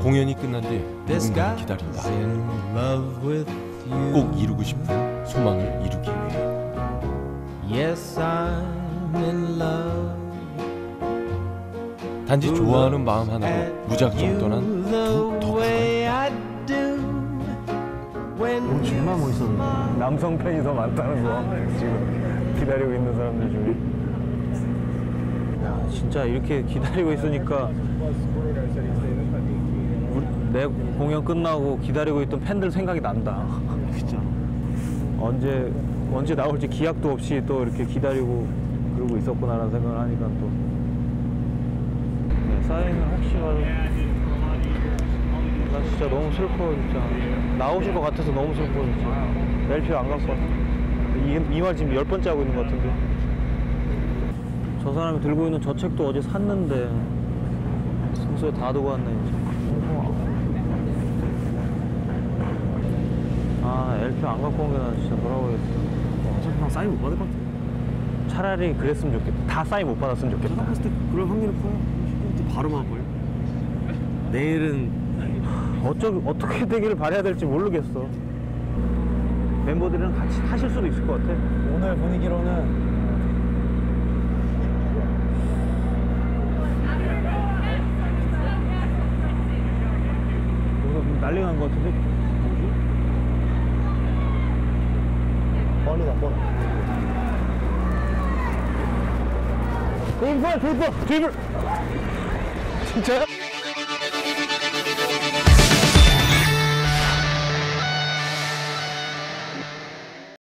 공연이 끝난 뒤 누군가를 기다린다. 꼭 이루고 싶은 소망을 이루기 위해. 단지 좋아하는 마음 하나로 무작정 떠난 두 덕후가 오늘 정말 멋있었는데. 남성 팬이 더 많다는 거 지금 기다리고 있는 사람들 중에. 야, 진짜 이렇게 기다리고 있으니까 내 공연 끝나고 기다리고 있던 팬들 생각이 난다. 진짜 언제 나올지 기약도 없이 또 이렇게 기다리고 그러고 있었구나라는 생각을 하니까 또 사인을 혹시 가도 나 진짜 너무 슬퍼. 진짜 나오실 것 같아서 너무 슬퍼. 진짜 LP 안 갖고 왔어. 이 말 지금 10번째 하고 있는 것 같은데. 저 사람이 들고 있는 저 책도 어제 샀는데 숙소에 다 두고 왔네. 진짜. 아, LP 안 갖고 온 게 나 진짜 뭐라고 해야겠어. 어차피 그냥 사인 못 받을 것 같아. 차라리 그랬으면 좋겠다. 다 사인 못 받았으면 좋겠다. 제가 봤을 때 그럴 확률이 커요. 바로 막을걸요. 내일은 어떻게 되기를 바라야 될지 모르겠어. 멤버들이랑 같이 하실 수도 있을 것 같아. 오늘 분위기로는 뭔가 난리 난 것 같은데? 뻔이다, 뻔. 드리블! 진짜요?